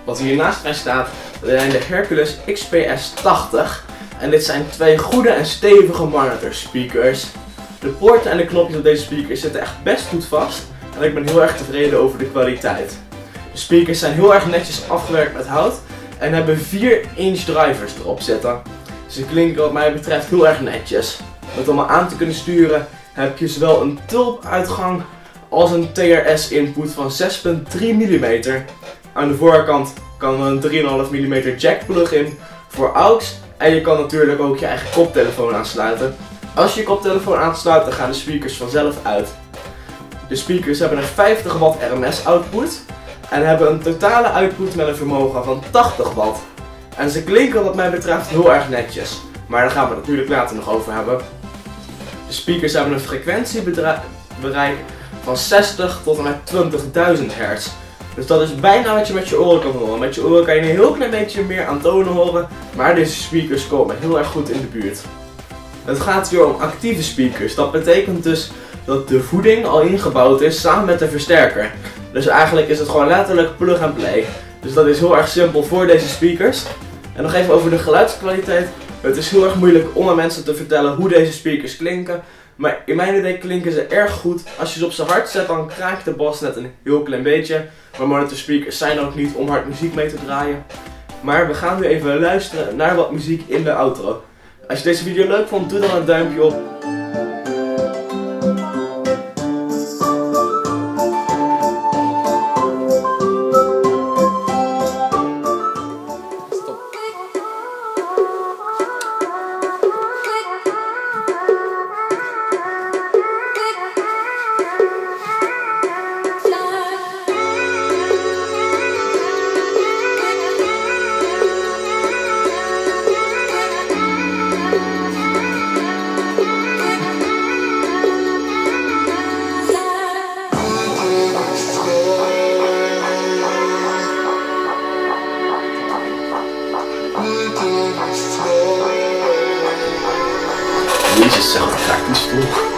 Wat hier naast mij staat zijn de Hercules XPS 80. En dit zijn twee goede en stevige monitor speakers. De poorten en de knopjes op deze speakers zitten echt best goed vast. En ik ben heel erg tevreden over de kwaliteit. De speakers zijn heel erg netjes afgewerkt met hout. En hebben 4-inch drivers erop zitten. Ze klinken wat mij betreft heel erg netjes. Met om aan te kunnen sturen heb je zowel een tulpuitgang als een TRS input van 6,3 mm. Aan de voorkant kan er een 3,5 mm jack plug in voor AUX. En je kan natuurlijk ook je eigen koptelefoon aansluiten. Als je je koptelefoon aansluit, dan gaan de speakers vanzelf uit. De speakers hebben een 50 watt RMS output. En hebben een totale output met een vermogen van 80 watt. En ze klinken wat mij betreft heel erg netjes. Maar daar gaan we het natuurlijk later nog over hebben. De speakers hebben een frequentiebereik van 60 tot en met 20.000 hertz. Dus dat is bijna wat je met je oren kan horen. Met je oren kan je een heel klein beetje meer aan tonen horen. Maar deze speakers komen heel erg goed in de buurt. Het gaat hier om actieve speakers. Dat betekent dus dat de voeding al ingebouwd is samen met de versterker. Dus eigenlijk is het gewoon letterlijk plug and play. Dus dat is heel erg simpel voor deze speakers. En nog even over de geluidskwaliteit. Het is heel erg moeilijk om aan mensen te vertellen hoe deze speakers klinken. Maar in mijn idee klinken ze erg goed. Als je ze op z'n hard zet, dan kraakt de bas net een heel klein beetje. Maar monitor speakers zijn ook niet om hard muziek mee te draaien. Maar we gaan nu even luisteren naar wat muziek in de outro. Als je deze video leuk vond, doe dan een duimpje op. Jezus, zeg, wat ga ik die stoel?